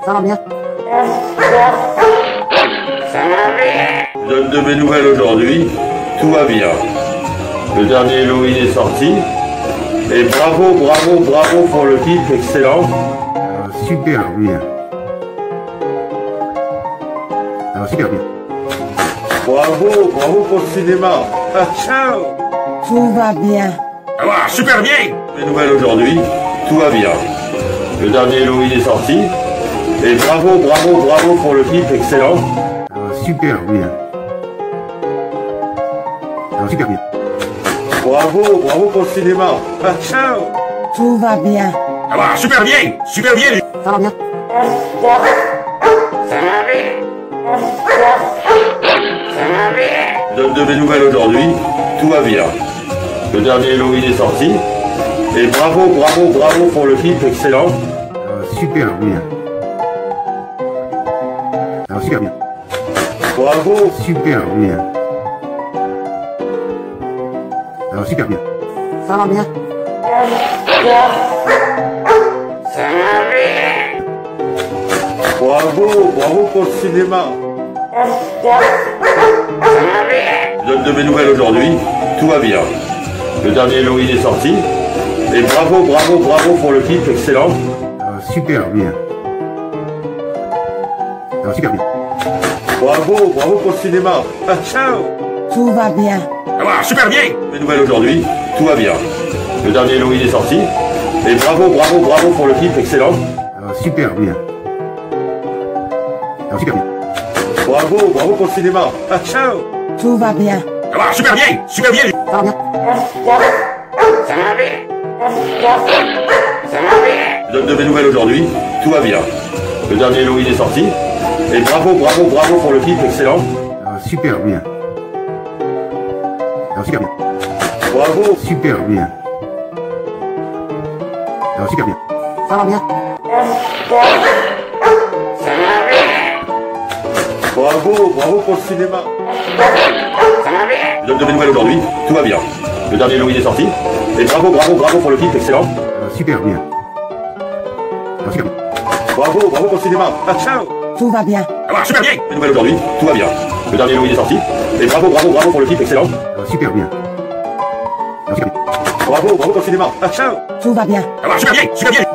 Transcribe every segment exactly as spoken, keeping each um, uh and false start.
Ça va bien. Je donne de mes nouvelles aujourd'hui. Tout va bien. Le dernier Halloween est sorti. Et bravo, bravo, bravo pour le titre, excellent. Euh, super bien. Euh, super bien. Bravo, bravo pour le cinéma. Ah, ciao. Tout va bien. Ah, super bien. Mes nouvelles aujourd'hui. Tout va bien. Le dernier Halloween est sorti. Et bravo, bravo, bravo pour le titre, excellent. Euh, super bien. Euh, super bien. Bravo, bravo pour le cinéma. Ah, ciao. Tout va bien. Ah, super bien. Super bien. Ça va bien. Je donne de mes nouvelles aujourd'hui. Tout va bien. Le dernier Halloween est sorti. Et bravo, bravo, bravo pour le titre, excellent. Euh, super bien. Euh, super bien. Bravo. Super bien. Euh, super bien. Ça va bien. Bravo, bravo pour le cinéma. Je donne de mes nouvelles aujourd'hui. Tout va bien. Le dernier Halloween est sorti. Et bravo, bravo, bravo pour le titre, excellent. Euh, super bien. Euh, super bien. Bravo, bravo pour le cinéma. Ah, ciao. Tout va bien. Ah, super bien. Mes nouvelles aujourd'hui. Tout va bien. Le dernier Halloween est sorti. Et bravo, bravo, bravo pour le titre, excellent. Euh, super bien. Euh, super bien. Bravo, bravo pour le cinéma. Ah, ciao. Tout va bien. Ah, super bien. Super bien. Ça va bien. Je donne de mes nouvelles aujourd'hui. Tout va bien. Le dernier Halloween est sorti. Et bravo, bravo, bravo pour le titre, excellent. Euh, super bien. Euh, super bien. Bravo. Super bien. Euh, super bien. Ça va bien. Bravo, bravo pour le cinéma. Je donne de mes nouvelles aujourd'hui. Tout va bien. Le dernier Halloween est sorti. Et bravo, bravo, bravo pour le titre, excellent. Euh, super bien. Euh, super bien. Bravo, bravo pour le cinéma. Ah, ciao. Tout va bien. Ah, super bien. Mes nouvelles aujourd'hui. Tout va bien. Le dernier Halloween est sorti. Et bravo, bravo, bravo pour le titre, excellent. Euh, super bien. Euh, super bien. Bravo, bravo pour le cinéma. Ah, ciao. Tout va bien. Ah, super bien. Super bien.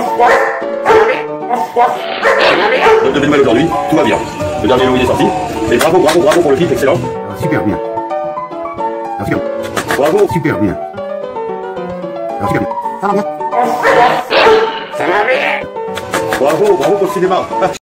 Je donne de mes nouvelles aujourd'hui. Tout va bien. Le dernier Halloween est sorti. Et bravo, bravo, bravo pour le titre, excellent. Euh, super bien. Euh, super bien. Bravo. Super bien. Euh, super bien. Ça va bien. Bravo, bravo pour le cinéma. Ah,